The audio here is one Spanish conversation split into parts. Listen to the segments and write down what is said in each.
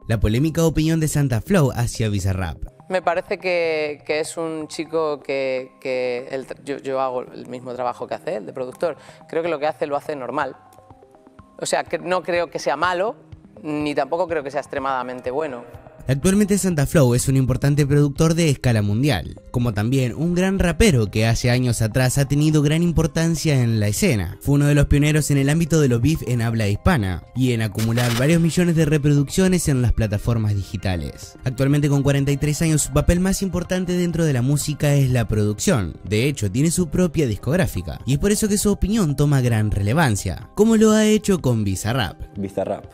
La polémica opinión de Santa Flow hacia Bizarrap. Me parece que es un chico yo hago el mismo trabajo que hace él, de productor. Creo que lo que hace lo hace normal. O sea, que no creo que sea malo, ni tampoco creo que sea extremadamente bueno. Actualmente Santa Flow es un importante productor de escala mundial, como también un gran rapero que hace años atrás ha tenido gran importancia en la escena. Fue uno de los pioneros en el ámbito de los beef en habla hispana y en acumular varios millones de reproducciones en las plataformas digitales. Actualmente con 43 años su papel más importante dentro de la música es la producción. De hecho tiene su propia discográfica y es por eso que su opinión toma gran relevancia, como lo ha hecho con Bizarrap. Bizarrap.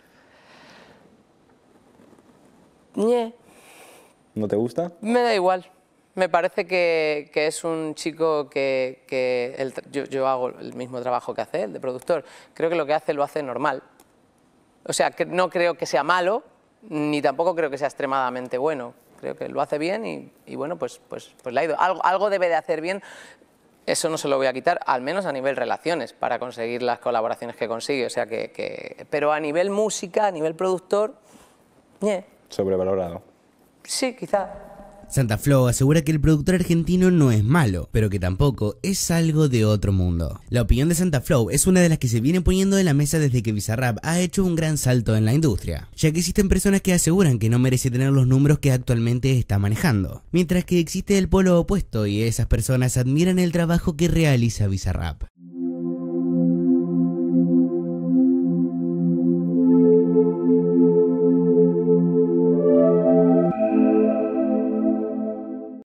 ¿No te gusta? Me da igual. Me parece que es un chico yo hago el mismo trabajo que hace él, de productor. Creo que lo que hace lo hace normal. O sea, que no creo que sea malo, ni tampoco creo que sea extremadamente bueno. Creo que lo hace bien y bueno, pues le ha ido. Algo debe de hacer bien. Eso no se lo voy a quitar, al menos a nivel relaciones, para conseguir las colaboraciones que consigue. O sea pero a nivel música, a nivel productor, Sobrevalorado. sí, quizá. Santa Flow asegura que el productor argentino no es malo, pero que tampoco es algo de otro mundo. La opinión de Santa Flow es una de las que se viene poniendo en la mesa desde que Bizarrap ha hecho un gran salto en la industria, ya que existen personas que aseguran que no merece tener los números que actualmente está manejando, mientras que existe el polo opuesto y esas personas admiran el trabajo que realiza Bizarrap.